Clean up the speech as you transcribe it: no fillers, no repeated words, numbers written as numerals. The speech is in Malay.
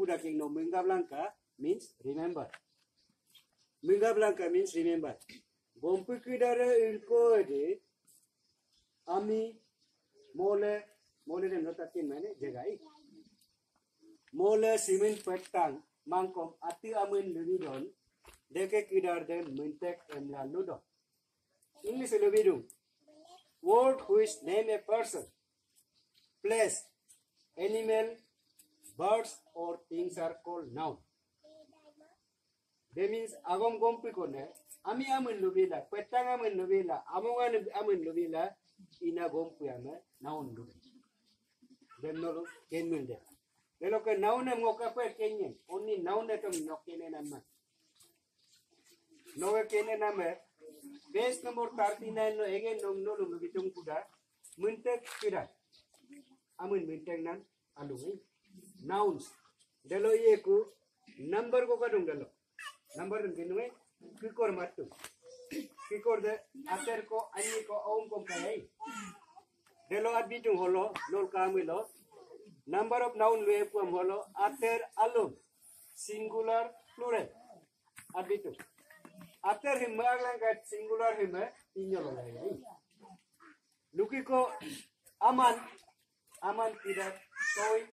kuda king no Munga Blanca means remember. Munga Blanca means remember. Gompu kidare ilko de ami mole dem notatin mane jagai. Mole cement petang mangkom ati amin lumidon deke kidar den mintek emla ludo. English lubidu. Word which name a person, place, animal, birds or things are called noun. That means agom gompi kone ami amin lubila petang amin lubila amongan amin lubila ina gompi ame noun lubi. Dem no ken milde. Lelo ke noun em ngoka pe kenyen only noun etom no kene nama. No kene nama. Base number 39 no again no lubitung kuda mintek kira. Amin mintek nan alungi nouns. Delo ye ku number ko kadung delo. Number dinwe kikor matu. Kikor de ater ko ani ko om ko kai. Delo abitung holo lol kamilo. Number of noun we ku holo ater alum singular plural abitung. Ater him aglang kat singular him inyolo lai. Luki ko aman tidak toy